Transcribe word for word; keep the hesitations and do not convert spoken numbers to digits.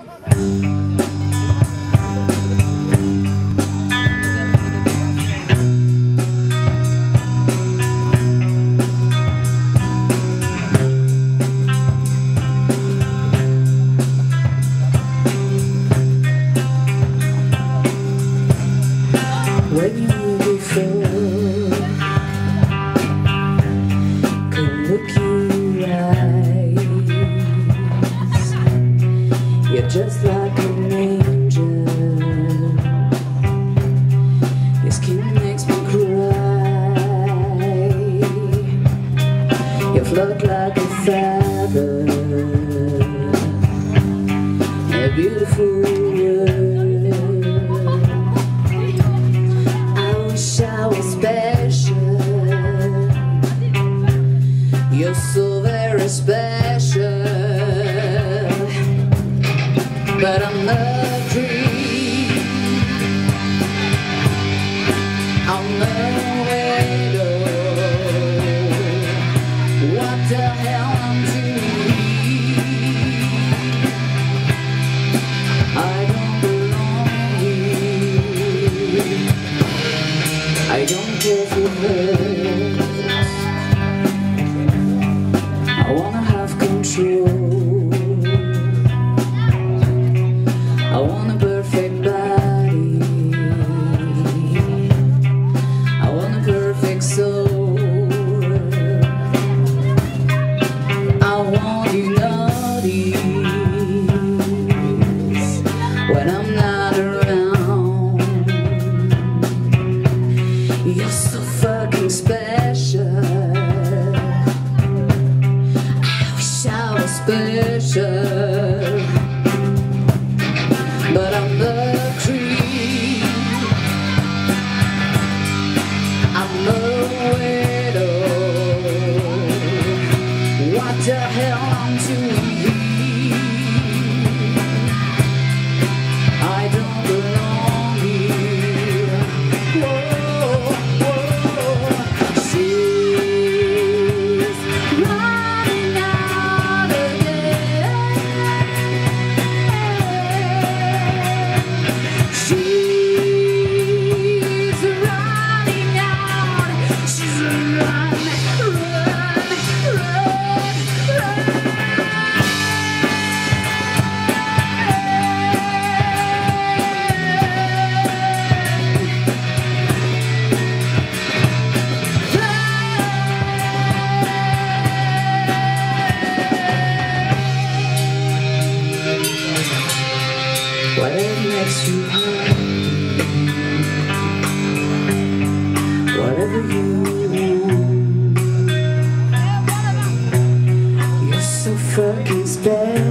When you before can look you eyes, you're just like an angel. Your skin makes me cry. You float like a feather, a beautiful world. You're so very special, but I'm a dream. I'm a widow. What the hell I'm doing? I don't belong here. I don't care for her. I wanna have control. I want a perfect body. I want a perfect soul. I want you notice when I'm not around. You're so fucking special. Special, but I'm the creep. I'm a widow. What the hell I'm doing here? I don't belong here. Whoa, whoa. She's running out again. She's running out. She's run, run, run, run. Whatever makes you happy, whatever you want, you're so fucking special.